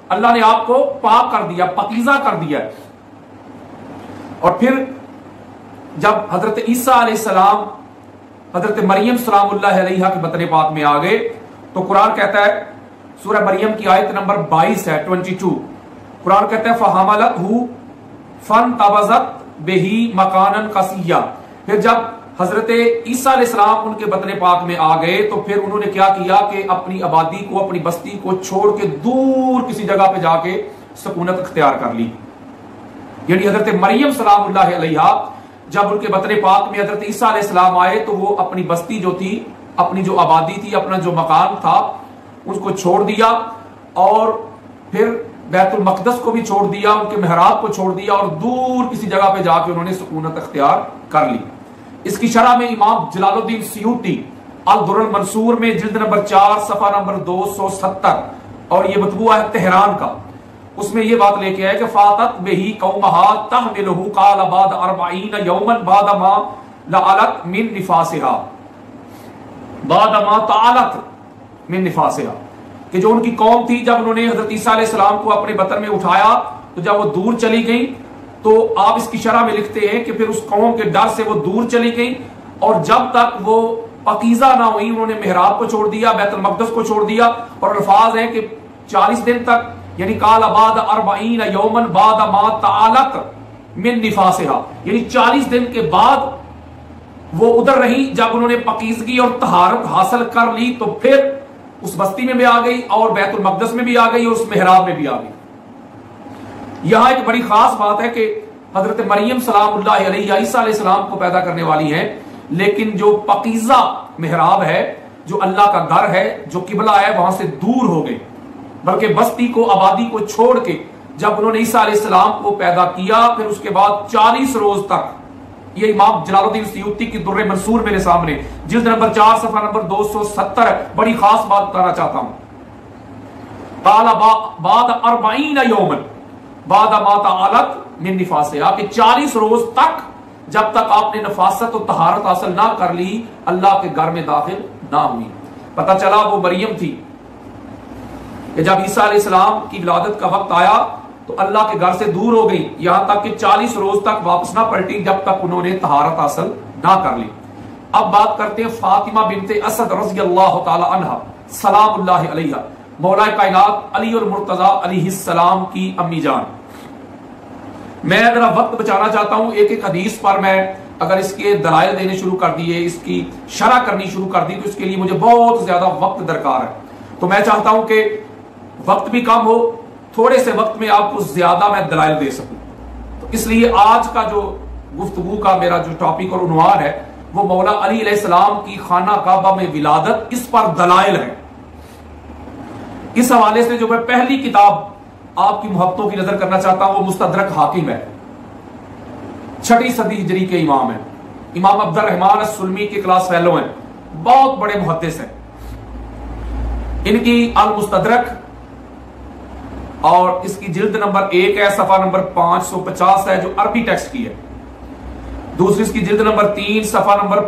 اللہ نے آپ کو پاک کر دیا، پاکیزہ کر دیا. اور پھر جب حضرت عیسیٰ علیہ السلام حضرت مریم سلام اللہ علیہا کے بطن پاک میں آ گئے تو قرآن کہتا ہے، سورہ مریم کی آیت نمبر 22 ہے 22، قرآن کہتا ہے فَحَمَلَتْهُ فَانْتَبَذَتْ بِهِ مَكَانًا قَصِيًّا. پھر جب حضرت عیسیٰ علیہ السلام ان کے بطن پاک میں آ گئے تو پھر انہوں نے کیا کیا کہ اپنی آبادی کو، اپنی بستی کو چھوڑ کے دور کسی جگہ پہ جا کے سکونت اختیار کر لی. یعنی حضرت مریم سلام اللہ علیہا جب ان کے بطن پاک میں حضرت عیسیٰ علیہ السلام آئے تو وہ اپنی بستی جو تھی، اپنی جو آبادی تھی، اپنا جو مقام تھا اس کو چھوڑ دیا، اور پھر بیت المقدس کو بھی چھوڑ دیا، ان کے محراب کو چھوڑ دیا، اور دور کسی جگہ پہ جا کے انہوں نے سکونت اختیار کر لی. اس کی شرح میں امام جلال الدین سیوطی الدر المنصور میں جلد نمبر 4 صفحہ نمبر 270، اور یہ مطبوعہ ہے تہران کا، اس میں یہ بات لے کے آئے کہ فاتت بہی قومہا تحملہ قال بعد 40 یوما بعد ما لعلت من نفاسہا، بعد ما تعالت من نفاسہا، کہ جو ان کی قوم تھی جب انہوں نے حضرت عیسیٰ علیہ السلام کو اپنے بطن میں اٹھایا تو جب وہ دور چلی گئیں تو آپ اس کی شرح میں لکھتے ہیں کہ پھر اس قوم کے ڈر سے وہ دور چلی گئیں، اور جب تک وہ پاکیزہ نہ ہوئی انہوں نے محراب کو چھوڑ دیا، بیت المقدس کو چھوڑ دیا، اور الفاظ ہیں کہ 40 دن تک، یعنی قال بعد 40 یوما بعد ما تعالت من نفاسہا، یعنی 40 دن کے بعد وہ ادھر رہی. جب انہوں نے پاکیزگی اور طہارت حاصل کر لی تو پھر اس بستی میں بھی آ گئی، اور بیت المقدس میں بھی آ گئی، اور اس محراب میں بھی آ گئی. یہاں ایک بڑی خاص بات ہے کہ حضرت مریم سلام اللہ علیہ عیسیٰ علیہ السلام کو پیدا کرنے والی ہیں، لیکن جو پاکیزہ محراب ہے، جو اللہ کا گھر ہے، جو قبلہ ہے، وہاں سے دور ہو گئے، بلکہ بستی کو، آبادی کو چھوڑ کے جب انہوں نے عیسیٰ علیہ السلام کو پیدا کیا، پھر اس کے بعد 40 روز تک، یہ امام جلال الدین سیوطی کی در منصور میرے سامنے جلد نمبر 4 صفحہ نمبر 270 ہے. بڑی خاص بات بتانا چاہتا ہوں، قال بعد 40 یوما بعد ما تعالت من نفاسہا، کہ 40 روز تک جب تک آپ نے نفاست و طہارت حاصل نہ کر لی اللہ کے گھر میں داخل نہ ہوئی. پتہ چلا وہ مریم تھی کہ جب عیسیٰ علیہ السلام کی ولادت کا وقت آیا تو اللہ کے گھر سے دور ہو گئی، یہاں تک کہ 40 روز تک واپس نہ پلٹی جب تک انہوں نے طہارت حاصل نہ کر لی. اب بات کرتے ہیں فاطمہ بنت اسد رضی اللہ تعالی عنہا سلام اللہ علیہا، مولا کائنات علی المرتضی علیہ السلام کی امی جان. میں ذرا وقت بچانا چاہتا ہوں، ایک ایک حدیث پر میں اگر اس کے دلائل دینے شروع کر دیے، اس کی شرح کرنی شروع کر دی تو اس کے لیے مجھے بہت زیادہ وقت درکار ہے. تو میں چاہتا ہوں کہ وقت بھی کم ہو، تھوڑے سے وقت میں آپ کو زیادہ میں دلائل دے سکوں. تو اس لیے آج کا جو گفتگو کا میرا جو ٹاپک اور عنوان ہے وہ مولا علی علیہ السلام کی خانہ کعبہ میں ولادت، اس پر دلائل ہے. اس حوالے سے جو میں پہلی کتاب آپ کی محبتوں کی نظر کرنا چاہتا ہوں وہ مستدرک حاکم ہے، 6 صدی ہجری کے امام ہیں، امام عبد الرحمن السلمی کے کلاس فیلو ہیں، بہت بڑے محدث ہیں. ان کی المستدرک اور اس کی جلد نمبر 1 ہے، صفحہ نمبر 550 ہے جو عربی ٹیکسٹ کی ہے. دوسری اس کی جلد نمبر 3 صفحہ نمبر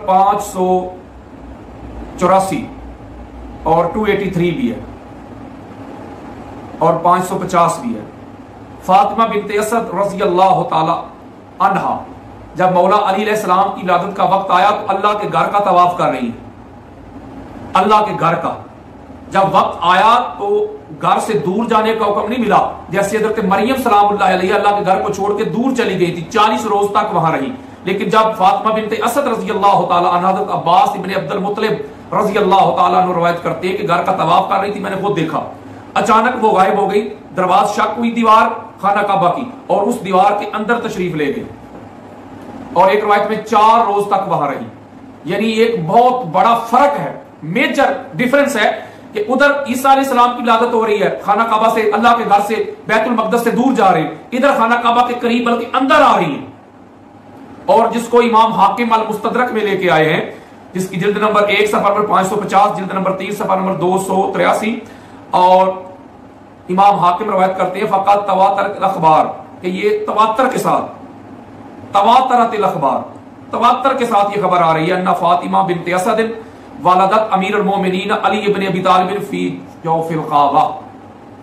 584 اور 283 بھی ہے اور 550 بھی ہے. فاطمہ بنت اسد رضی اللہ تعالی عنہا جب مولا علی علیہ السلام کی ولادت کا وقت آیا تو اللہ کے گھر کا طواف کر رہی ہیں. اللہ کے گھر کا جب وقت آیا تو گھر سے دور جانے کا حکم نہیں ملا، جیسے حضرت مریم سلام اللہ علیہ اللہ کے گھر کو چھوڑ کے دور چلی گئی تھی، 40 روز تک وہاں رہی. لیکن جب فاطمہ بنت اسد رضی اللہ تعالی عنہ حضرت عباس ابن عبد المطلب رضی اللہ تعالی عنہ روایت کرتے ہیں کہ گھر کا طواف کر رہی تھی، میں نے خود دیکھا، اچانک وہ غائب ہو گئی. دروازہ شک ہوئی دیوار خانہ کعبہ کی، اور اس دیوار کے اندر تشریف لے گئے، اور ایک روایت میں 4 روز تک وہاں رہی. یعنی ایک بہت بڑا فرق ہے، میجر ڈیفرنس ہے کہ ادھر عیسیٰ علیہ السلام کی ولادت ہو رہی ہے، خانہ کعبہ سے، اللہ کے گھر سے، بیت المقدس سے دور جا رہے ہیں، ادھر خانہ کعبہ کے قریب بلکہ اندر آ رہی ہیں. اور جس کو امام حاکم المستدرک میں لے کے آئے ہیں، جس کی جلد نمبر 1 صفحہ نمبر 550، جلد نمبر 3 صفحہ نمبر 283، اور امام حاکم روایت کرتے ہیں فقط تواترت الاخبار، کہ یہ تواتر کے ساتھ، تواترت الاخبار، تواتر کے ساتھ یہ خبر آ رہی ہے ان فاطمہ بنت اسد ولدت امیر المومنین علی ابن ابی طالب فی جوف الغابہ،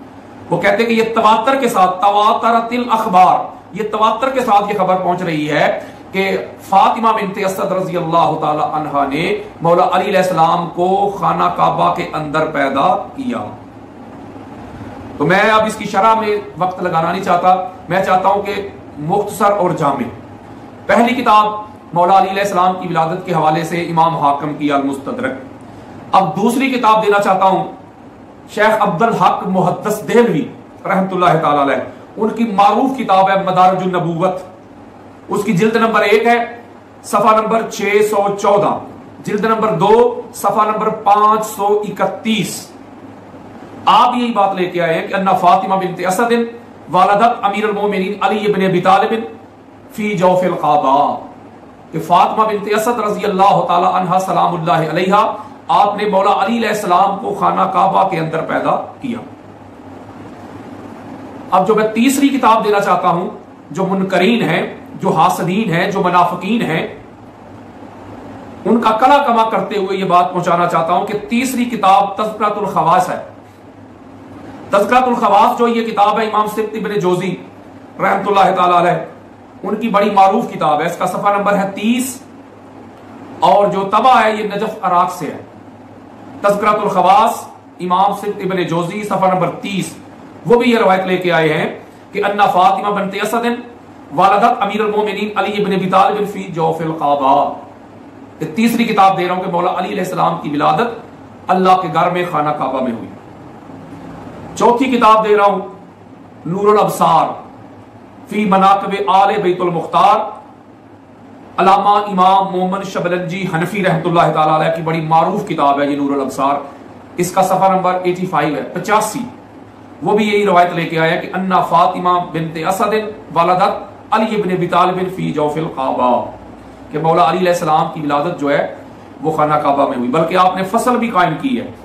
وہ کہتے ہیں کہ یہ تواتر کے ساتھ، تواترت الاخبار، یہ تواتر کے ساتھ یہ خبر پہنچ رہی ہے کہ فاطمہ بنت اسد رضی اللہ تعالی عنہا نے مولا علی علیہ السلام کو خانہ کعبہ کے اندر پیدا کیا۔ تو میں اب اس کی شرح میں وقت لگانا نہیں چاہتا، میں چاہتا ہوں کہ مختصر اور جامع پہلی کتاب مولا علی علیہ السلام کی ولادت کے حوالے سے امام حاکم کی المستدرک۔ اب دوسری کتاب دینا چاہتا ہوں شیخ عبد الحق محدث دہلوی رحمۃ اللہ تعالی علیہ، ان کی معروف کتاب ہے مدارج النبوت، اس کی جلد نمبر 1 ہے، صفحہ نمبر 614، جلد نمبر 2 صفحہ نمبر 531۔ آپ یہی بات لے کے آئے ہیں کہ ان فاطمہ بنت اسد والدت امیر المومنین علی ابن ابی طالب فی جوف القعبہ، کہ فاطمہ بنت اسد رضی اللہ تعالی عنہ سلام اللہ علیہا آپ نے مولا علی علیہ السلام کو خانہ کعبہ کے اندر پیدا کیا۔ اب جو میں تیسری کتاب دینا چاہتا ہوں، جو منکرین ہیں، جو حاسدین ہیں، جو منافقین ہیں، ان کا کلا کما کرتے ہوئے یہ بات پہنچانا چاہتا ہوں کہ تیسری کتاب تذکرۃ الخواص ہے۔ تذکرۃ الخواص جو یہ کتاب ہے امام سبت ابن جوزی رحمۃ اللہ تعالی علیہ، ان کی بڑی معروف کتاب ہے، اس کا صفحہ نمبر ہے 30 اور جو طبع ہے یہ نجف عراق سے ہے۔ تذکرۃ الخواص امام سبت ابن جوزی صفحہ نمبر 30، وہ بھی یہ روایت لے کے آئے ہیں کہ ان فاطمہ بنت اسد والدت امیر المومنین علی ابن ابی طالب فی جوف القعبہ۔ یہ تیسری کتاب دے رہا ہوں کہ مولا علی علیہ السلام کی ولادت اللہ کے گھر میں خانہ کعبہ میں ہوئی۔ چوتھی کتاب دے رہا ہوں نور الابصار فی مناقب آل بیت المختار، علامہ امام مومن شبلنجی حنفی رحمۃ اللہ تعالی علیہ کی بڑی معروف کتاب ہے یہ نور الابصار، اس کا صفحہ نمبر 85 ہے 85۔ وہ بھی یہی روایت لے کے آیا کہ ان فاطمہ بنت اسد والدت علی ابن ابی طالب فی جوف القعبہ، کہ مولا علی علیہ السلام کی ولادت جو ہے وہ خانہ کعبہ میں ہوئی۔ بلکہ آپ نے فصل بھی قائم کی ہے،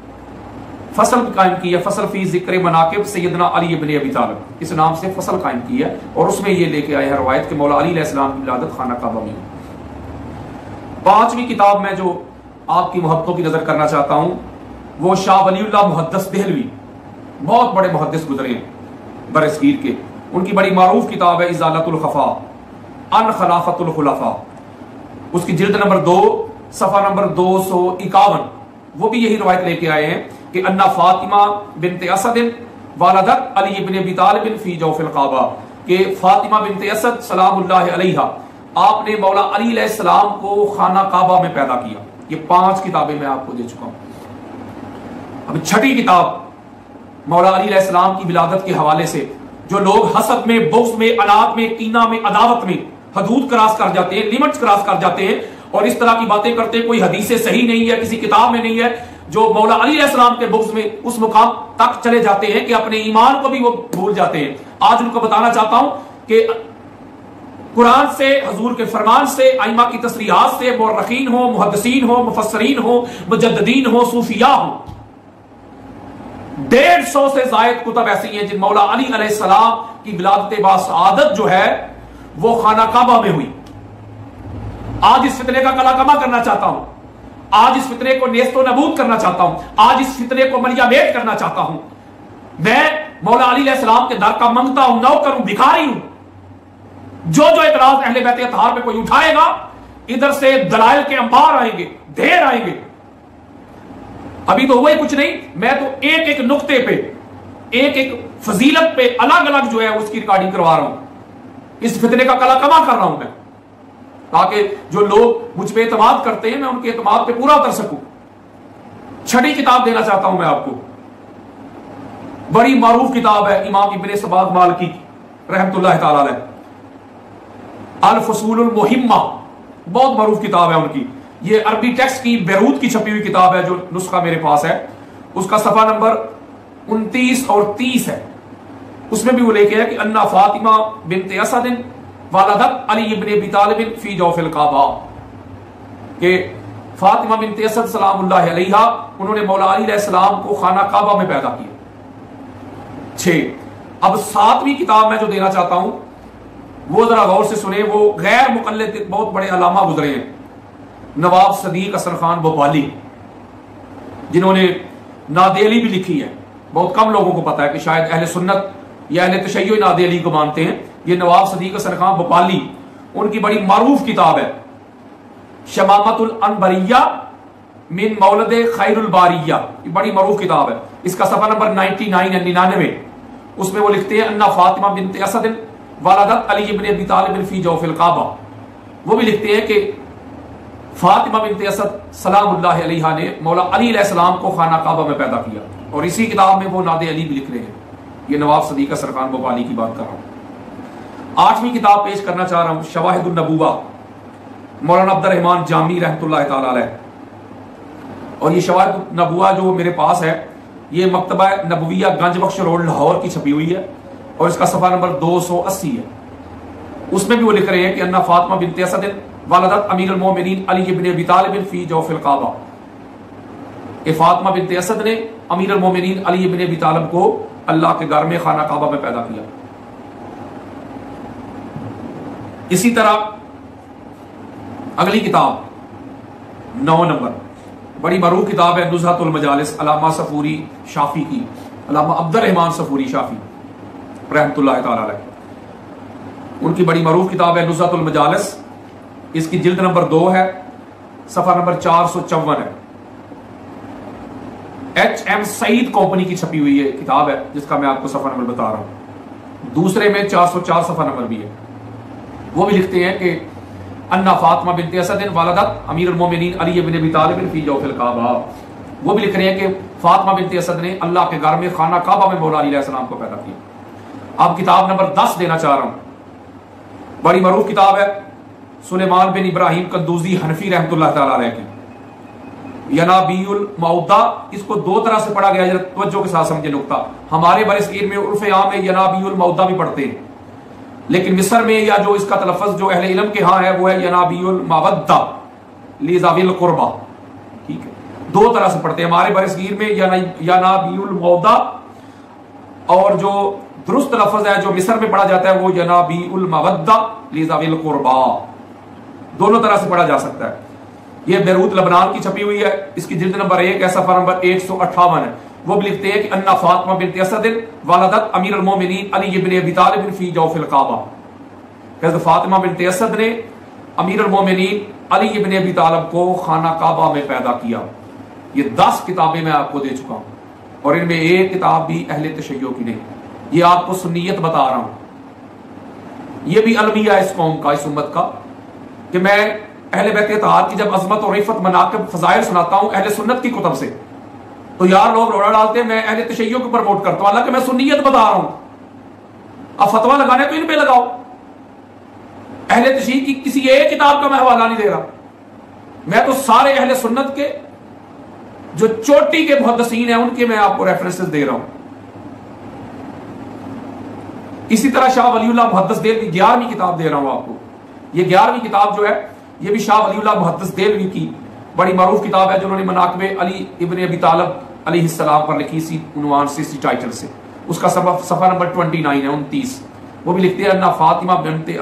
فصل فی ذکر مناقب سیدنا علی ابن ابی طالب، اس نام سے فصل قائم کی ہے، اور اس میں یہ لے کے آئے ہیں روایت کہ مولا علی علیہ السلام کی ولادت خانہ کعبہ میں ہوئی۔ پانچویں کتاب میں جو آپ کی محبتوں کی نظر کرنا چاہتا ہوں وہ شاہ ولی اللہ محدث دہلوی، بہت بڑے محدث گزرے ہیں برصغیر کے، ان کی بڑی معروف کتاب ہے ازالۃ الخفا عن خلافۃ الخلفاء، اس کی جلد نمبر 2 صفحہ نمبر 251۔ وہ بھی یہی روایت لے کے آئے ہیں کہ ان فاطمہ بنت اسد والدت علی ابن ابی طالب فی جوف القعبہ، کہ فاطمہ بنت اسد سلام اللہ علیہا آپ نے مولا علی علیہ السلام کو خانہ کعبہ میں پیدا کیا۔ یہ 5 کتابیں میں آپ کو دے چکا ہوں۔ اب چھٹی کتاب مولا علی علیہ السلام کی ولادت کے حوالے سے جو لوگ حسد میں، بغض میں، عناد میں، کینہ میں، عداوت میں حدود کراس کر جاتے ہیں، لیمٹس کراس کر جاتے ہیں اور اس طرح کی باتیں کرتے ہیں، کوئی حدیث صحیح نہیں ہے، کسی کتاب میں نہیں ہے، جو مولا علی علیہ السلام کے بغض میں اس مقام تک چلے جاتے ہیں کہ اپنے ایمان کو بھی وہ بھول جاتے ہیں۔ آج ان کو بتانا چاہتا ہوں کہ قرآن سے، حضور کے فرمان سے، ائمہ کی تصریحات سے، مورخین ہو، محدثین ہو، مفسرین ہو، مجددین ہو، صوفیاء ہو، 150 سے زائد کتب ایسی ہیں جن مولا علی علیہ السلام کی ولادت باسعادت جو ہے وہ خانہ کعبہ میں ہوئی۔ آج اس فتنے کا کلا کما کرنا چاہتا ہوں، آج اس فتنے کو نیست و نبود کرنا چاہتا ہوں، آج اس فتنے کو ملیا میٹ کرنا چاہتا ہوں۔ میں مولا علی علیہ السلام کے در کا منگتا ہوں، نوکر ہوں، بھکاری ہوں۔ جو اعتراض اہل بیت اطہار پہ کوئی اٹھائے گا، ادھر سے دلائل کے انبار آئیں گے، ڈھیر آئیں گے۔ ابھی تو ہوا ہی کچھ نہیں، میں تو ایک ایک نقطے پہ، ایک ایک فضیلت پہ الگ الگ جو ہے اس کی ریکارڈنگ کروا رہا ہوں، اس فتنے کا کلا کما کر رہا ہوں میں، تاکہ جو لوگ مجھ پہ اعتماد کرتے ہیں میں ان کے اعتماد پہ پورا اتر سکوں۔ چھٹی کتاب دینا چاہتا ہوں میں آپ کو، بڑی معروف کتاب ہے امام ابن سباق مالکی رحمۃ اللہ تعالی علیہ، الفصول المہمہ، بہت معروف کتاب ہے ان کی۔ یہ عربی ٹیکسٹ کی بیروت کی چھپی ہوئی کتاب ہے، جو نسخہ میرے پاس ہے، اس کا صفحہ نمبر 29 اور 30 ہے۔ اس میں بھی وہ لے کے ہے کہ ان فاطمہ بنت اسد والدت علی ابن ابی طالب فی جوف القعبہ، کہ فاطمہ بنت اسد سلام اللہ علیہا انہوں نے مولا علی علیہ السلام کو خانہ کعبہ میں پیدا کیا۔ 6۔ اب 7ویں کتاب میں جو دینا چاہتا ہوں وہ ذرا غور سے سنیں، وہ غیر مقلد بہت بڑے علامہ گزرے ہیں، نواب صدیق حسن خان بھوپالی، جنہوں نے نادیلی بھی لکھی ہے، بہت کم لوگوں کو پتا ہے کہ شاید اہل سنت یا اہل تشیع ناد علی کو مانتے ہیں. یہ نواب صدیق حسن خان بھوپالی ان کی بڑی معروف کتاب ہے شمامت الانبریہ من مولد خیر الباریہ. یہ بڑی معروف کتاب ہے. اس کا صفحہ نمبر 99 یا 99. اس میں وہ لکھتے ہیں انا فاطمہ بنت اسد والدت علی ابن ابی طالب فی جوف الکعبہ. وہ بھی لکھتے ہیں کہ فاطمہ بنت اسد سلام اللہ علیہا نے مولا علی علیہ السلام کو خانہ کعبہ میں پیدا کیا. اور اسی کتاب میں وہ ناد علی بھی لکھ رہے ہیں. یہ نواب صدیق حسن خان بھوپالی کی بات کر رہا ہوں. 8ویں کتاب پیش کرنا چاہ رہا ہوں شواہد النبوہ مولانا عبد الرحمن جامی رحمۃ اللہ تعالی علیہ. اور یہ شواہد النبوہ جو میرے پاس ہے یہ مکتبہ نبویہ گنج بخش روڈ لاہور کی چھپی ہوئی ہے اور اس کا صفحہ نمبر 280 ہے. اس میں بھی وہ لکھ رہے ہیں کہ انا فاطمہ بنت اسد والدت امیر المومنین علی ابن ابی طالب فی جوف الکعبہ. کہ فاطمہ بنت اسد نے امیر المومنین علی ابن ابی طالب کو اللہ کے گھر میں خانہ کعبہ میں پیدا کیا. اسی طرح اگلی کتاب 9 نمبر بڑی معروف کتاب ہے نزہۃ المجالس علامہ صفوری شافی کی. علامہ عبد الرحمن صفوری شافی رحمۃ اللہ تعالی علیہ. ان کی بڑی معروف کتاب ہے نزہۃ المجالس. اس کی جلد نمبر 2 ہے صفحہ نمبر 454 ہے. ایچ ایم سعید کمپنی کی چھپی ہوئی ہے کتاب ہے جس کا میں آپ کو صفحہ نمبر بتا رہا ہوں. دوسرے میں 404 صفحہ نمبر بھی ہے. وہ بھی لکھتے ہیں کہ انا فاطمہ بنت اسد والدت امیر المومنین علی ابن ابی طالب فی جوف الکعبہ. وہ بھی لکھ رہے ہیں کہ فاطمہ بنت اسد نے اللہ کے گھر میں خانہ کعبہ میں مولا علی علیہ السلام کو پیدا کیا. اب کتاب نمبر 10 دینا چاہ رہا ہوں. بڑی معروف کتاب ہے سلیمان بن ابراہیم قندوزی حنفی رحمۃ اللہ تعالی علیہ کی ینابی المعودہ. اس کو 2 طرح سے پڑھا گیا ہے. توجہ کے ساتھ سمجھے نقطہ. ہمارے برصغیر میں عرف عام میں ینابی المعودہ بھی پڑھتے ہیں لیکن مصر میں یا جو اس کا تلفظ جو اہل علم کے ہاں ہے وہ ہے ینابی المودہ لذوی القربہ. ٹھیک ہے 2 طرح سے پڑھتے ہیں. ہمارے برصغیر میں ینابی المعودہ اور جو درست لفظ ہے جو مصر میں پڑھا جاتا ہے وہ ینابی المودہ لذوی القربہ. دونوں طرح سے پڑھا جا سکتا ہے. یہ بیروت لبنان کی چھپی ہوئی ہے. اس کی جلد نمبر 1 ہے صفحہ نمبر 158 ہے. وہ بھی لکھتے ہیں کہ انا فاطمہ بنت اسد والدت امیر المومنین علی ابن ابی طالب فی جوف الکعبہ. حضرت فاطمہ بنت اسد نے امیر المومنین علی ابن ابی طالب کو خانہ کعبہ میں پیدا کیا. یہ 10 کتابیں میں آپ کو دے چکا ہوں اور ان میں ایک کتاب بھی اہل تشیع کی نہیں. یہ آپ کو سنیت بتا رہا ہوں. یہ بھی المیہ اس قوم کا اس امت کا کہ میں اہل بیت اتحاد کی جب عظمت اور رفت مناقب فضائل سناتا ہوں اہل سنت کی کتب سے تو یار لوگ روڑا ڈالتے ہیں. میں اہل تشیع کو پروموٹ کرتا ہوں حالانکہ میں سنیت بتا رہا ہوں. اب فتویٰ لگانے تو ان پہ لگاؤ. اہل تشیع کی کسی ایک کتاب کا میں حوالہ نہیں دے رہا. میں تو سارے اہل سنت کے جو چوٹی کے محدثین ہیں ان کے میں آپ کو ریفرنسز دے رہا ہوں. اسی طرح شاہ ولی اللہ محدث دہلوی 11ویں کتاب دے رہا ہوں آپ کو. یہ 11ویں کتاب جو ہے یہ بھی شاہ ولی اللہ محدث دہلوی کی بڑی معروف کتاب ہے جنہوں نے مناقب علی ابن ابی طالب علیہ السلام پر لکھی سی عنوان سے اسی ٹائٹل سے. اس کا صفحہ نمبر 29 ہے 29. وہ بھی لکھتے ہیں انا فاطمہ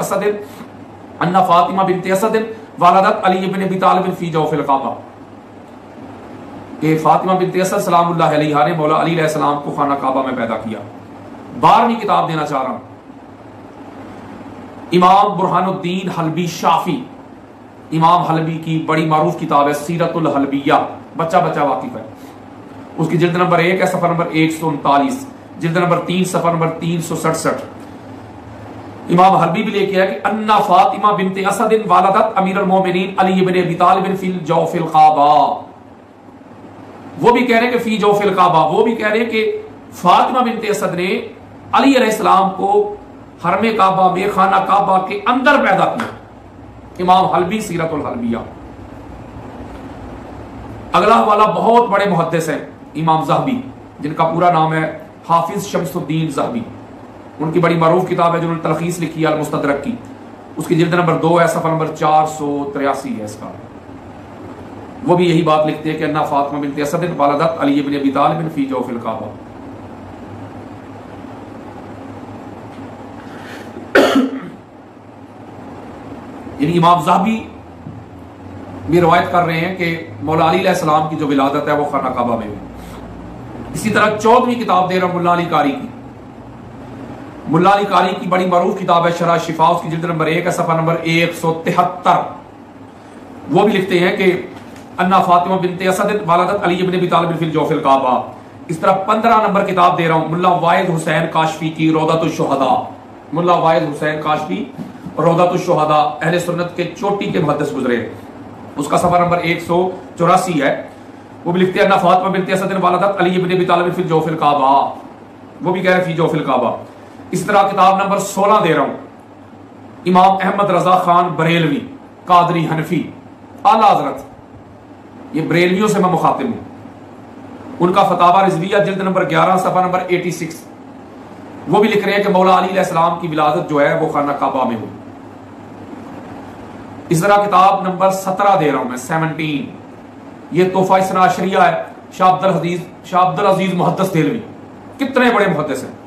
بنت اسد والدت علی ابن ابی طالب فی جوف الکعبہ. کہ فاطمہ بنت اسد سلام اللہ علیہا نے مولا علی علیہ السلام کو خانہ کعبہ میں پیدا کیا. 12ویں کتاب دینا چاہ رہا ہوں امام برہان الدین حلبی شافی. امام حلبی کی بڑی معروف کتاب ہے سیرت الحلبیہ. بچہ واقف ہے. اس کی جلد نمبر 1 ہے صفحہ نمبر 139. جلد نمبر 3 صفحہ نمبر 367. امام حلبی بھی لے کے آیا کہ انا فاطمہ بنت اسد والدت امیر المومنین علی ابن ابی طالب فی جوف الکعبہ. وہ بھی کہہ رہے ہیں کہ فی جوف الکعبہ. وہ بھی کہہ رہے ہیں کہ فاطمہ بنت اسد نے علی علیہ السلام کو حرم کعبہ میں خانہ کعبہ کے اندر پیدا کیا. امام حلبی سیرت الحلبیہ. اگلا حوالہ بہت بڑے محدث ہیں امام زہبی جن کا پورا نام ہے حافظ شمس الدین زہبی. ان کی بڑی معروف کتاب ہے جنہوں نے تلخیص لکھی ہے المستدرک کی. اس کی جلد نمبر 2 ہے صفحہ نمبر 483 ہے اس کا. وہ بھی یہی بات لکھتے ہیں کہ انا فاطمہ بنت اسد والدت علی ابن ابی طالب فی جوف الکعبہ. یعنی امام زہبی بھی روایت کر رہے ہیں کہ مولا علی علیہ السلام کی جو ولادت ہے وہ خانہ کعبہ میں ہوئی. اسی طرح 14ویں کتاب دے رہا ہوں ملا علی قاری کی. ملا علی قاری کی بڑی معروف کتاب ہے شرح شفا، اس کی جلد نمبر 1 ہے، صفحہ نمبر 173. وہ بھی لکھتے ہیں کہ انا فاطمہ بنت اسد والدت علی بن ابی طالب فی الجوف الکعبہ. اس طرح 15 نمبر کتاب دے رہا ہوں ملا واحد حسین کاشفی کی روضۃ الشہداء. ملا واحد حسین کاشفی روضۃ الشہداء اہل سنت کے چوٹی کے محدث گزرے، اس کا صفحہ نمبر 184 ہے. وہ بھی لکھتے ہیں انا فاطمہ بنت اسد والدت علی بن ابی طالب فی الجوف الکعبہ. وہ بھی کہہ رہے فی جوف الکعبہ. اس طرح کتاب نمبر 16 دے رہا ہوں امام احمد رضا خان بریلوی قادری حنفی اعلیٰ حضرت. یہ بریلویوں سے میں مخاطب ہوں. ان کا فتاوی رضویہ جلد نمبر 11 صفحہ نمبر 86. وہ بھی لکھ رہے ہیں کہ مولا علی علیہ السلام کی ولادت جو ہے وہ خانہ کعبہ میں ہوئی. اس طرح کتاب نمبر 17 دے رہا ہوں میں 17. یہ تحفہ اثنا عشریہ ہے شاہ عبد العزیز محدث دہلوی. کتنے بڑے محدث ہیں.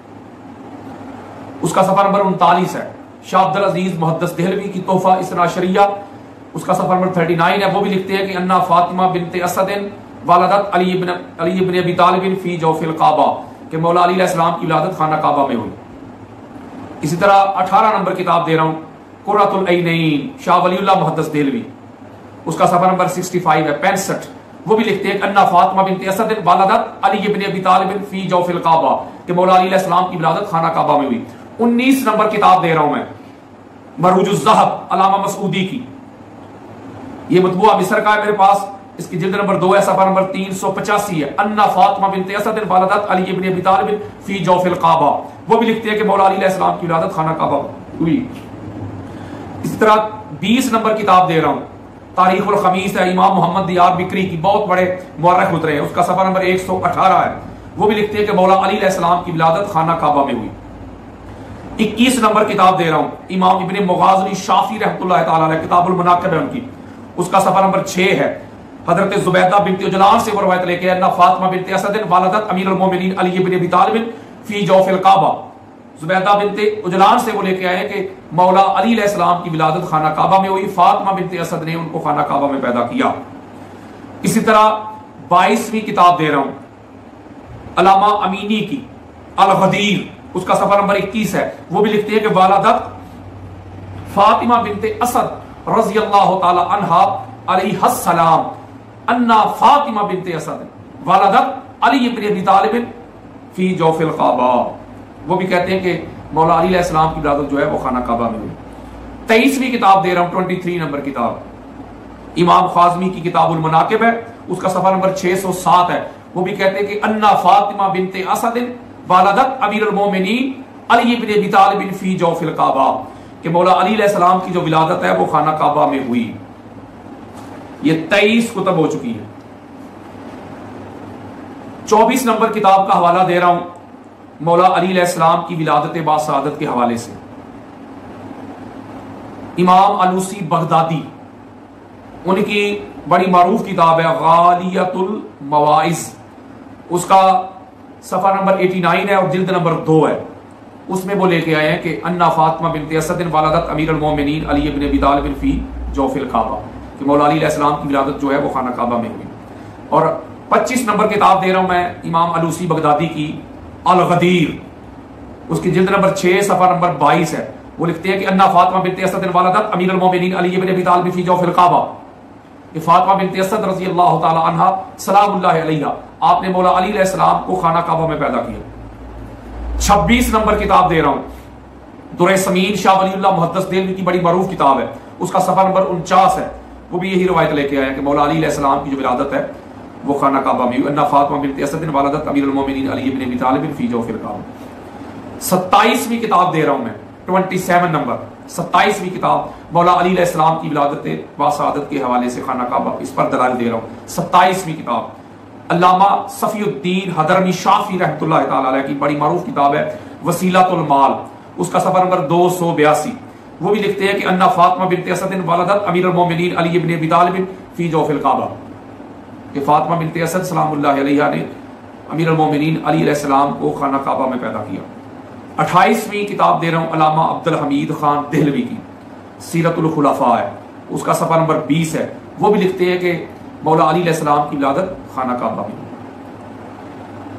اس کا صفحہ نمبر 39 ہے. شاہ عبد العزیز محدث دہلوی کی تحفہ اثنا عشریہ، اس کا صفحہ نمبر 39 ہے. وہ بھی لکھتے ہیں کہ انا فاطمہ بنت اسد والدت علی بن ابی طالب فی جوف الکعبہ، کہ مولا علی علیہ السلام کی ولادت خانہ کعبہ میں ہوئی. اسی طرح 18 نمبر کتاب دے رہا ہوں قرۃ العینین شاہ ولی اللہ محدث دہلوی، اس کا صفحہ نمبر 65 ہے 65. وہ بھی لکھتے ہیں کہ انا فاطمہ بنت اسد والدت علی بن ابی طالب فی جوف الکعبہ، کہ مولا علی علیہ السلام کی ولادت خانہ کعبہ میں ہوئی. 19 نمبر کتاب دے رہا ہوں میں مروج الذہب علامہ مسعودی کی. یہ مطبوعہ مصر کا ہے میرے پاس، اس کی جلد نمبر 2 ہے، صفحہ نمبر 385 ہے. انا فاطمہ بنت اسد والدت علی بن ابی طالب فی جوف الکعبہ. وہ بھی لکھتے ہیں کہ مولا علی علیہ السلام کی ولادت خانہ کعبہ ہوئی. اسی طرح 20 نمبر کتاب دے رہا ہوں تاریخ الخمیس ہے امام محمد دیار بکری کی، بہت بڑے مورخ گزرے ہیں، اس کا صفحہ نمبر 118 ہے. وہ بھی لکھتے ہیں کہ مولا علی علیہ السلام کی ولادت خانہ کعبہ میں ہوئی. 21 نمبر کتاب دے رہا ہوں امام ابن مغازلی شافی رحمۃ اللہ تعالی علیہ، کتاب المناقب ہے ان کی، اس کا صفحہ نمبر 6 ہے. حضرت زبیدہ بنت عجلان سے وہ روایت لے کے انا فاطمہ بنت اسد والدت امیر المومنین علی بن ابی طالب فی جوف الکعبہ. زبیدہ بنت عجلان سے وہ لے کے آئے کہ مولا علی علیہ السلام کی ولادت خانہ کعبہ میں ہوئی، فاطمہ بنت اسد نے ان کو خانہ کعبہ میں پیدا کیا. اسی طرح 22ویں کتاب دے رہا ہوں علامہ امینی کی الغدیر، اس کا صفحہ نمبر 21 ہے. وہ بھی لکھتے ہیں کہ والدت فاطمہ بنت اسد رضی اللہ تعالی عنہا علیہ السلام انا فاطمہ بنت اسد والدت علی بن ابی طالب فی جوف الکعبہ. وہ بھی کہتے ہیں کہ مولا علی علیہ السلام کی ولادت جو ہے وہ خانہ کعبہ میں ہوئی. 23ویں کتاب دے رہا ہوں 23 نمبر کتاب امام خازمی کی کتاب المناقب ہے، اس کا صفحہ نمبر 607 ہے. وہ بھی کہتے ہیں کہ انا فاطمہ بنت اسد والدت امیر المومنین علی بن ابی طالب فی جوف الکعبہ، کہ مولا علی علیہ السلام کی جو ولادت ہے وہ خانہ کعبہ میں ہوئی. یہ 23 کتب ہو چکی ہیں. 24 نمبر کتاب کا حوالہ دے رہا ہوں مولا علی علیہ السلام کی ولادت باسعادت کے حوالے سے. امام علوسی بغدادی، ان کی بڑی معروف کتاب ہے غالیۃ المواعظ، اس کا صفحہ نمبر 89 ہے اور جلد نمبر 2 ہے. اس میں وہ لے کے آئے ہیں کہ انا فاطمہ بنت اسد والدت امیر المومنین علی بن ابی طالب فی جوف الکعبہ، کہ مولا علی علیہ السلام کی ولادت جو ہے وہ خانہ کعبہ میں ہوئی. اور 25 نمبر کتاب دے رہا ہوں میں امام علوسی بغدادی کی الغدیر، اس کی جلد نمبر 6 صفحہ نمبر 22 ہے. وہ لکھتے ہیں کہ انا فاطمہ بنت اسد والدت امیر المومنین علی بن ابی طالب فی جوف الکعبہ، کہ فاطمہ بنت اسد رضی اللہ تعالی عنہا سلام اللہ علیہ، آپ نے مولا علی علیہ السلام کو خانہ کعبہ میں پیدا کیا. 26 نمبر کتاب دے رہا ہوں درہ سمین شاہ ولی اللہ محدث دہلوی کی بڑی معروف کتاب ہے، اس کا صفحہ نمبر 49 ہے. وہ بھی یہی روایت لے کے آئے ہیں کہ مولا علی علیہ السلام کی جو ولادت ہے وہ خانہ کعبہ میں ہوئی. انا فاطمہ بنت اسد والدت امیر المومنین علی بن ابی طالب فی جوف الکعبہ. 27ویں کتاب دے رہا ہوں میں 27 نمبر 27ویں کتاب مولا علی علیہ السلام کی ولادت باسعادت کے حوالے سے خانہ کعبہ، اس پر دلائل دے رہا ہوں. 27ویں کتاب علامہ صفی الدین حضرمی شافی رحمۃ اللہ تعالی علیہ کی بڑی معروف کتاب ہے وسیلۃ المال، اس کا صفحہ نمبر 282. وہ بھی لکھتے ہیں کہ انا فاطمہ بنت اسد والدت امیر المومنین علی بن ابی طالب فی جوف الکعبہ، کہ فاطمہ بنت اسد سلام اللہ علیہ نے امیر المومنین علی علیہ السلام کو خانہ کعبہ میں پیدا کیا. 28ویں کتاب دے رہا ہوں علامہ عبد الحمید خان دہلوی کی سیرت الخلفاء ہے، اس کا صفحہ نمبر 20 ہے. وہ بھی لکھتے ہیں کہ مولا علی علیہ السلام کی ولادت خانہ کعبہ میں.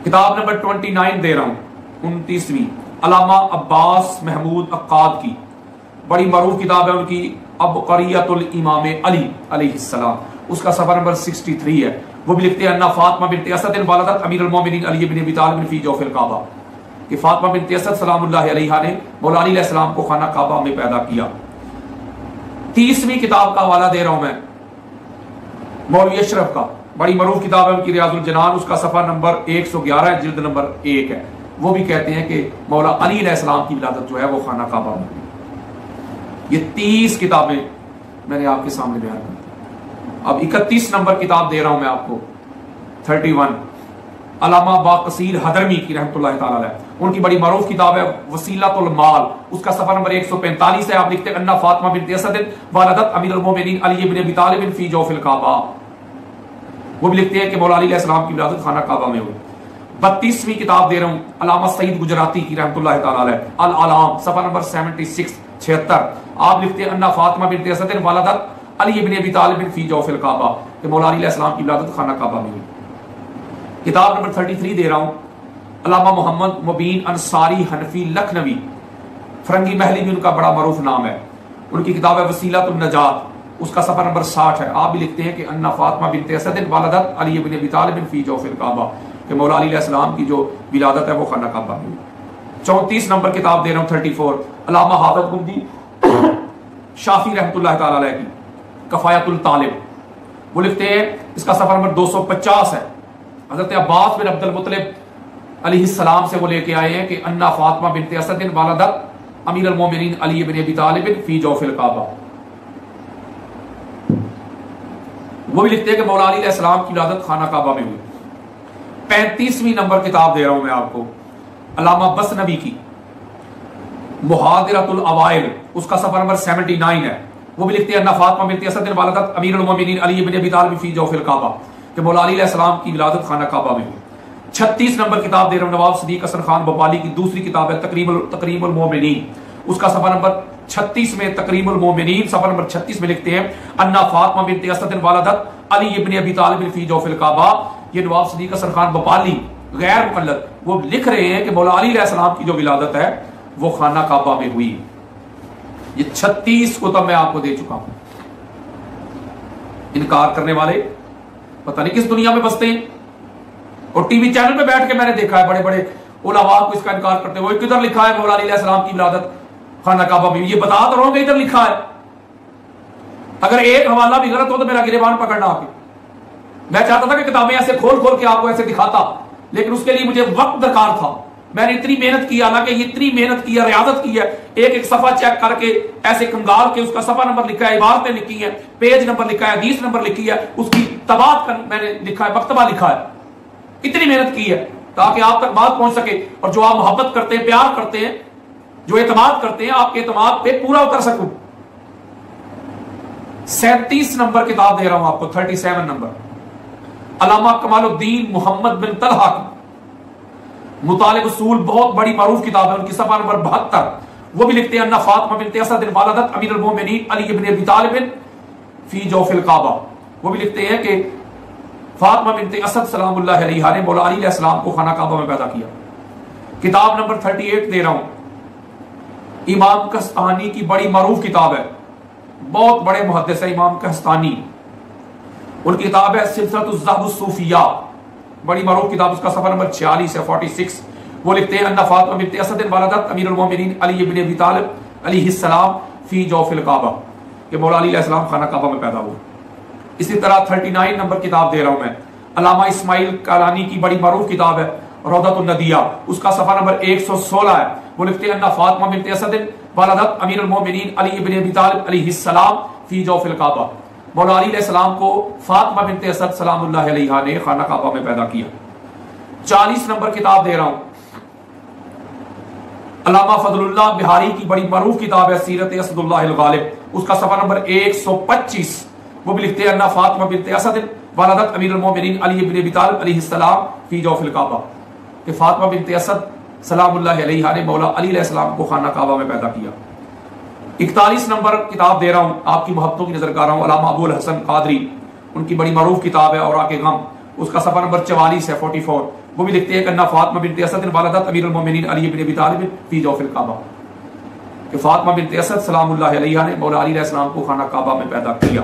किताब नंबर 29 दे रहा हूं, 29वीं, अलामा अब्बास महमूद अक्काद की बड़ी मरूफ किताब है उनकी, अबकरियतुल इमाम अली अलैहिस्सलाम, उसका सफा नंबर 63 है। वो भी लिखते हैं अन्ना फातिमा बिन्त असद वलदत अमीरुल मोमिनीन अली इब्न अबी तालिब फी जौफिल काबा, कि फातिमा बिन्त असद सलामुल्लाह अलैहा ने मौला अली अलैहिस्सलाम को खाना काबा में पैदा किया। 30वीं किताब का हवाला दे रहा हूं मैं, मौलवी अशरफ का, बड़ी मरूफ किताब है उनकी रियाजुल जनान, उसका सफा नंबर 111 है, जिल्द नंबर 1 है। वो भी कहते हैं कि मौला अली अलैहिस्सलाम की विलादत जो है वो खाना काबा में। ये 30 किताबें मैंने आपके सामने बयान की। अब 31 नंबर किताब दे रहा हूं मैं आपको, 31, अलामा बाकसीर हदरमी की रहमतुल्लाह ताला अलैह, उनकी बड़ी मरूफ किताब है वसीलतुल माल, उसका सफा नंबर 145 है। आप लिखते हैं अन्ना फातिमा बिन्त असद वलदत अमीरुल मोमिनीन अली इब्न अबी तालिब फी जौफिल काबा। वो भी लिखते हैं कि मौला अली अलैहिस्सलाम की विलादत खाना काबा में हुई। 32वीं किताब दे रहा हूं, अलामा सईद गुजराती की रहमतुल्लाह ताला अलैह, अल अलाम, सफा नंबर 76। आप लिखते हैं अन्ना फातिमा बिन्त असद वलदत अली इब्न अबी तालिब फी जौफिल काबा, कि मौला अली अलैहिस्सलाम की विलादत खाना काबा में हुई। किताब नंबर 33 दे रहा हूं, अल्लामा मोहम्मद मुबीन अंसारी हनफी लखनवी, फरंगी महली भी उनका बड़ा मरूफ नाम है, उनकी किताब है वसीलतुन नजात, उसका सफा नंबर 60 है। आप भी लिखते हैं कि अन्ना फातिमा बिन्त असद वलदत अली इब्न अबी तालिब फी जौफिल काबा, कि मौला अली अलैहिस्सलाम की जो विलादत है वो खाना काबा में हुई। 34 नंबर किताब दे रहा हूं, 34, अल्लामा हाफिज गुंदी शाफी रहमतुल्लाह ताला अलैह की कफायतुल तालिब, वो लिखते हैं, इसका सफा नंबर 250 है। हजरत अब्बास बिन अब्दुल मुत्तलिब अलैहिस्सलाम से वो लेके आए हैं कि अन्ना फातिमा बिन्त असद वलदत अमीरुल मोमिनीन अली इब्न अबी तालिब फी जौफिल काबा। वो भी लिखते हैं कि मौला अली अलैहिस्सलाम की विलादत खाना काबा में हुई। 35वीं नंबर किताब दे रहा हूं मैं आपको, अल्लामा बसनवी की मुहादिरतुल अवाइल, उसका सफा नंबर 79 है। वो भी लिखते हैं अन्ना फातिमा बिन्त असद वलदत अमीरुल मोमिनीन अली इब्न अबी तालिब फी जौफिल काबा, कि मौला अली अलैहिस्सलाम की विलादत खाना काबा में हुई। 36 नंबर किताब दे रहा हूं, नवाब सदीक हसन खान भोपाली की दूसरी किताब है तकरीमुल मोमिनीन, उसका सफा नंबर 36 में, तकरीमुल मोमिनीन सफा नंबर 36 में लिखते हैं अन्ना फातिमा बिन्त असद वलदत अली इब्न अबी तालिब फी जौफिल काबा। ये नवाब सदीक हसन खान भोपाली गैर मुकल्लद वो लिख रहे हैं कि मौला अली अलैहिस्सलाम की जो विलादत है वो खाना काबा में हुई। ये 36 कुतुब मैं आपको दे चुका हूं। इनकार करने वाले पता नहीं किस दुनिया में बसते हैं, और टीवी चैनल पे बैठ के मैंने देखा है बड़े बड़े उलमा को इसका इनकार करते हुए, किधर लिखा है मौला अली अलैहिस्सलाम की विलादत खाना काबा में? ये बता तो रहा हूं इधर लिखा है। अगर एक हवाला भी गलत हो तो मेरा गिरेबान पकड़ना आके। मैं चाहता था कि किताबें ऐसे खोल खोल के आपको ऐसे दिखाता, लेकिन उसके लिए मुझे वक्त दरकार था। मैंने इतनी मेहनत की, हालांकि इतनी मेहनत की है, रियाजत की है, एक एक सफा चेक करके ऐसे कंगाल के उसका सफा नंबर लिखा है, इबारतें लिखी है, पेज नंबर लिखा है, हदीस नंबर लिखी है, उसकी तबात मैंने लिखा है, मकतबा लिखा है। इतनी मेहनत की है ताकि आप तक बात पहुंच सके, और जो आप मोहब्बत करते हैं, प्यार करते हैं, जो एतमाद करते हैं, आपके एतमाद पे पूरा उतर सकूं। 37 नंबर किताब दे रहा हूं आपको, 37 नंबर, Allama Kamaluddin Muhammad bin Talha की मुतालिब उसूल, बहुत बड़ी मारूफ किताब है, उनकी सफा नंबर 72। वो भी लिखते हैं अन्ना फातिमा बिन्त असद वलदत अमीरुल मोमिनीन अली इब्न अबी तालिब फी जौफिल काबा। वो भी लिखते हैं कि फातिमा बिन्त असद सलामुल्लाह अलैहा ने मौला अली अलैहिस्सलाम को खाना काबा में पैदा किया। किताब नंबर 38 दे रहा हूं, इमाम कस्तानी की बड़ी मारूफ किताब है, बहुत बड़े मुहद्दिस है इमाम कस्तानी, उनकी किताब है सिलसिलतुज़ ज़हबुस सूफिया, बड़ी मारूफ किताब, उसका सफा नंबर 46 है, 46। वो लिखते हैं अन्ना फातिमा बिन्त असद वलदत अमीरुल मोमिनीन अली इब्न अबी तालिब अलैहिस्सलाम फी जौफिल काबा, कि मौला अली अलैहिस्सलाम खाना काबा में पैदा हुए। इसी तरह 39 नंबर किताब दे रहा हूं मैं, अल्लामा इस्माइल कालानी की बड़ी मारूफ किताब है रौदतुन नदिया, उसका सफा नंबर 116 है। वो लिखते हैं अन्ना फातिमा बिन्त असद वलदत अमीरुल मोमिनीन अली इब्न अबी तालिब अलैहिस्सलाम फी जौफिल काबा, मौला अली अलैहिस्सलाम को फातिमा बिन्त असद सलामुल्लाह अलैहा ने खाना काबा में पैदा किया। 40 नंबर किताब दे रहा हूं, अल्लामा फजलुल्लाह बिहारी की बड़ी मरूफ किताब है सीरत असदुल्लाह अल गालिब, उसका सफा नंबर 125। वो भी लिखते हैं अन्ना फातिमा बिन्त असद वलदत अमीरुल मोमिनीन अली इब्न अबी तालिब अलैहिस्सलाम फी जौफिल काबा, कि फातिमा बिन्त असद सलामुल्लाह अलैहा ने मौला अली अलैहिस्सलाम को खाना काबा में पैदा किया। 41 नंबर किताब दे रहा हूं, आपकी मोहब्बतों की नजर कर रहा हूं, अल्लामा अबुल हसन कादरी, उनकी बड़ी मरूफ किताब है और आके गम, उसका सफा नंबर 44 है, 44। وہ بھی لکھتے ہیں کہ انا فاطمہ بنت اسد والدت امیر المومنین علی بن ابی طالب فی جوف الکعبہ، کہ فاطمہ بنت اسد سلام اللہ علیہا نے مولا علی علیہ السلام کو خانہ کعبہ میں پیدا کیا۔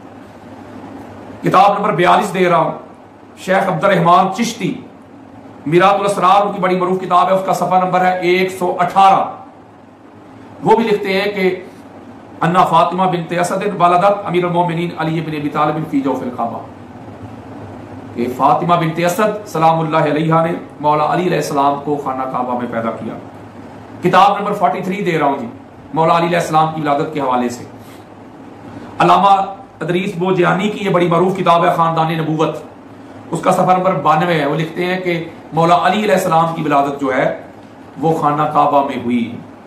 کتاب نمبر 42 دے رہا ہوں، شیخ عبد الرحمن چشتی میرات الاسرار، ان کی بڑی معروف کتاب ہے، اس کا صفحہ نمبر ہے 118۔ وہ بھی لکھتے ہیں کہ انا فاطمہ بنت اسد والدت امیر المومنین علی بن ابی طالب فی جوف الکعبہ، کہ فاطمہ بنت اسد سلام اللہ علیہا نے مولا علی علیہ السلام کو خانہ کعبہ میں پیدا کیا۔ کتاب نمبر 43 دے رہا ہوں جی، مولا علی علیہ السلام کی ولادت کے حوالے سے، علامہ ادریس بوجیانی کی یہ بڑی معروف کتاب ہے خاندان نبوت، اس کا صفحہ نمبر 92 ہے۔ وہ لکھتے ہیں کہ مولا علی علیہ السلام کی ولادت جو ہے وہ خانہ کعبہ میں ہوئی۔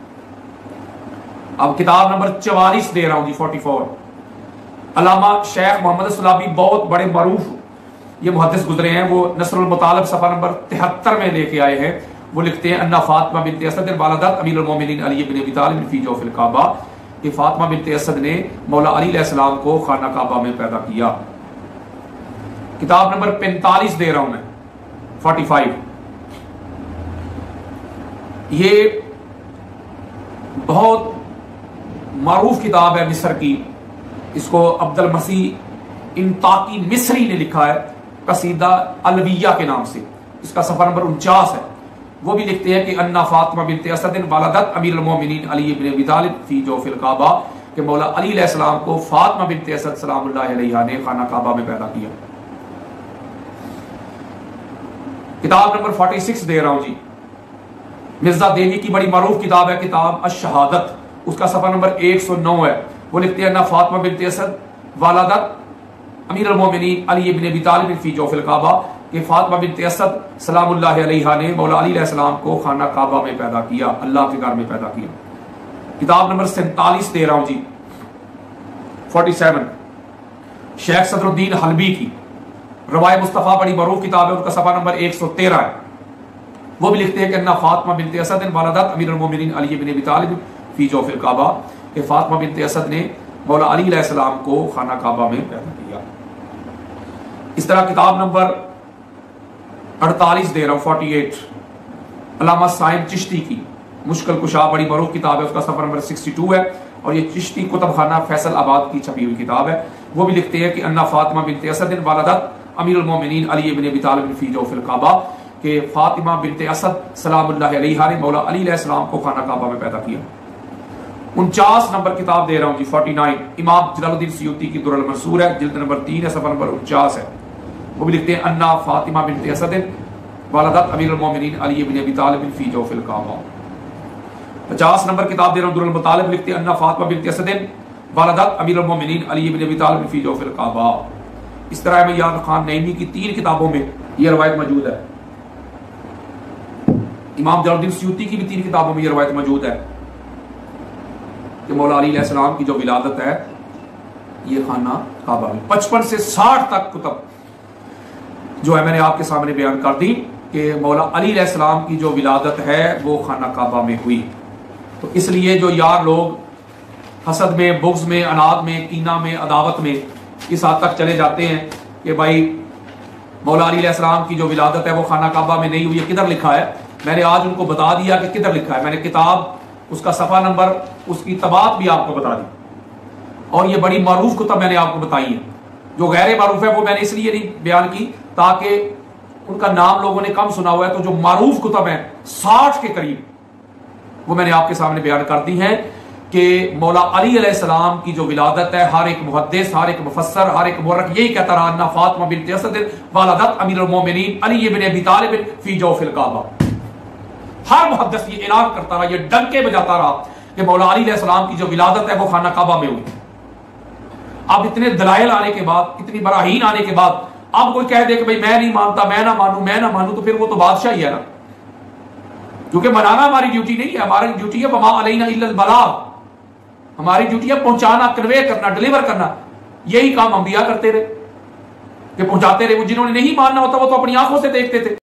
اب کتاب نمبر 44 دے رہا ہوں جی، 44، علامہ شیخ محمد السلابی بہت بڑے معروف یہ محدث گزرے ہیں، وہ نصر المطالب صفحہ نمبر 73 میں لے کے آئے ہیں۔ وہ لکھتے ہیں انا فاطمہ بنت اسد والدت امیر المومنین علی بن ابی طالب فی جوف الکعبہ، کہ فاطمہ بنت اسد نے مولا علی علیہ السلام کو خانہ کعبہ میں پیدا کیا۔ کتاب نمبر 45 دے رہا ہوں میں، 45، یہ بہت معروف کتاب ہے مصر کی، اس کو عبد المسیح انطاکی مصری نے لکھا ہے قصیدہ الویہ کے نام سے، اس کا صفحہ نمبر 49 ہے۔ وہ بھی لکھتے ہیں کہ انا فاطمہ بنت اسد والدت امیر المومنین علی بن ابی طالب فی جوف الکعبہ، کہ مولا علی علیہ السلام کو فاطمہ بنت اسد سلام اللہ علیہا نے خانہ کعبہ میں پیدا کیا۔ کتاب نمبر 46 دے رہا ہوں جی، مرزا دہلی کی بڑی معروف کتاب ہے کتاب الشہادت، اس کا صفحہ نمبر 109 ہے۔ وہ لکھتے ہیں انا فاطمہ بنت اسد والدت امیر المومنین علی بن ابی طالب فی جوف الکعبہ، کہ فاطمہ بنت اسد سلام اللہ علیہا نے مولا علی علیہ السلام کو خانہ کعبہ میں پیدا کیا، اللہ کے گھر میں پیدا کیا۔ کتاب نمبر 47 دے رہا ہوں جی، 47، شیخ صدر الدین حلبی کی روائے مصطفیٰ بڑی معروف کتاب ہے، ان کا صفحہ نمبر 113 ہے۔ وہ بھی لکھتے ہیں کہ انا فاطمہ بنت اسد والدت امیر المومنین علی بن ابی طالب فی جوف الکعبہ، کہ فاطمہ بنت اسد نے مولا علی علیہ السلام کو خانہ کعبہ میں پیدا کیا۔ اس طرح کتاب نمبر 48 دے رہا ہوں، 48، علامہ سائن چشتی کی مشکل کشا بڑی معروف کتاب ہے، اس کا صفحہ نمبر 62 ہے، اور یہ چشتی کتب خانہ فیصل آباد کی چھپی ہوئی کتاب ہے۔ وہ بھی لکھتے ہیں کہ انا فاطمہ بنت اسد والدت امیر المومنین علی بن ابی طالب فی جوف الکعبہ، کہ فاطمہ بنت اسد سلام اللہ علیہا نے مولا علی علیہ السلام کو خانہ کعبہ میں پیدا کیا۔ 49 نمبر کتاب دے رہا ہوں جی، 49، امام جلال الدین سیوطی کی در المنصور ہے، جلد نمبر 3 ہے، صفحہ نمبر 49 ہے۔ وہ بھی لکھتے ہیں انا فاطمہ بنت اسد والدت امیر المومنین علی بن ابی طالب فی جوف الکعبہ۔ 50 نمبر کتاب دے رہا ہوں در المطالب، لکھتے ہیں انا فاطمہ بنت اسد والدت امیر المومنین علی بن ابی طالب فی جوف الکعبہ۔ اس طرح میں یاد خان نعیمی کی 3 کتابوں میں یہ روایت موجود ہے، امام جلال الدین سیوطی کی بھی 3 کتابوں میں یہ روایت موجود ہے کہ مولا علی علیہ السلام کی جو ولادت ہے یہ خانہ کعبہ میں۔ 55 سے 60 تک کتب جو ہے میں نے آپ کے سامنے بیان کر دی کہ مولا علی علیہ السلام کی جو ولادت ہے وہ خانہ کعبہ میں ہوئی۔ تو اس لیے جو یار لوگ حسد میں، بغض میں، عناد میں، کینہ میں، عداوت میں اس حد تک چلے جاتے ہیں کہ بھائی مولا علی علیہ السلام کی جو ولادت ہے وہ خانہ کعبہ میں نہیں ہوئی، یہ کدھر لکھا ہے؟ میں نے آج ان کو بتا دیا کہ کدھر لکھا ہے، میں نے کتاب، اس کا صفحہ نمبر، اس کی طباعت بھی آپ کو بتا دی، اور یہ بڑی معروف کتب میں نے آپ کو بتائی ہے۔ جو غیر معروف ہے وہ میں نے اس لیے نہیں بیان کی تاکہ ان کا نام لوگوں نے کم سنا ہوا ہے، تو جو معروف کتب ہیں 60 کے قریب وہ میں نے آپ کے سامنے بیان کر دی ہیں کہ مولا علی علیہ السلام کی جو ولادت ہے، ہر ایک محدث، ہر ایک مفسر، ہر ایک مورخ یہی کہتا رہا انا فاطمہ بنت اسد والدت امیر المومنین علی بن ابی طالب فی جوف الکعبہ۔ ہر محدث یہ اعلان کرتا رہا، یہ ڈنکے بجاتا رہا کہ مولا علی علیہ السلام کی جو ولادت ہے وہ خانہ کعبہ میں ہوئی۔ اب اتنے دلائل آنے کے بعد، اتنی براہین آنے کے بعد اب کوئی کہہ دے کہ بھئی میں نہیں مانتا، میں نہ مانوں، میں نہ مانوں، تو پھر وہ تو بادشاہ ہی ہے نا، کیونکہ منانا ہماری ڈیوٹی نہیں ہے، ہماری ڈیوٹی ہے وما علینا الا البلاغ، ہماری ڈیوٹی ہے پہنچانا، کنوے کرنا، ڈیلیور کرنا۔ یہی کام انبیاء کرتے رہے کہ پہنچاتے رہے، وہ جنہوں نے نہیں ماننا ہوتا وہ تو اپنی آنکھوں سے دیکھتے تھے۔